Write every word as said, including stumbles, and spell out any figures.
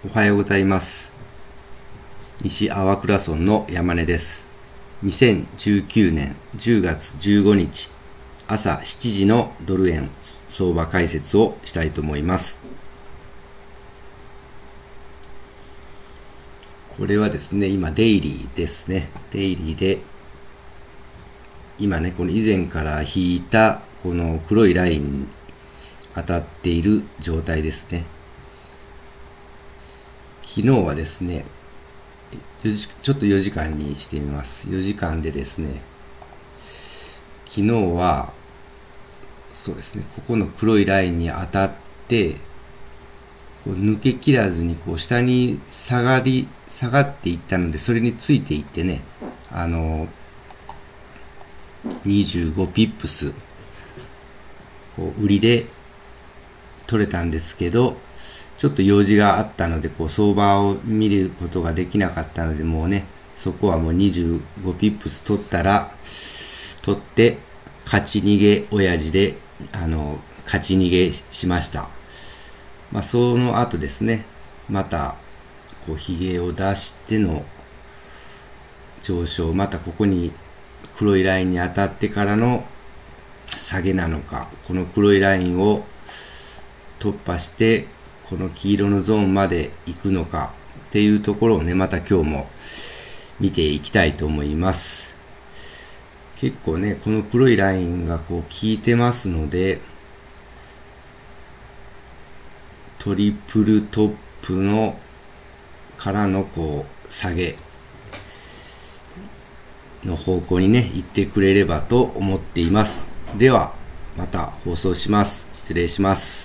おはようございます。西粟倉村の山根です。にせんじゅうきゅうねんじゅうがつじゅうごにち朝しちじのドル円相場解説をしたいと思います。これはですね、今デイリーですね。デイリーで今ね、この以前から引いたこの黒いラインに当たっている状態ですね。昨日はですね、ちょっとよじかんにしてみます。よじかんでですね、昨日はそうですね、ここの黒いラインに当たってこう抜けきらずにこう下に下がり下がっていったので、それについていってね、あのにじゅうごピップスこう売りで取れたんですけど、ちょっと用事があったのでこう相場を見ることができなかったので、もうね、そこはもうにじゅうごピップス取ったら取って勝ち逃げ親父であの勝ち逃げしました。まあ、その後ですね、またこうひげを出しての上昇、またここに黒いラインに当たってからの下げなのか、この黒いラインを突破してこの黄色のゾーンまで行くのかっていうところをね、また今日も見ていきたいと思います。結構ね、この黒いラインがこう効いてますので、トリプルトップのからのこう下げの方向にね、行ってくれればと思っています。ではまた放送します。失礼します。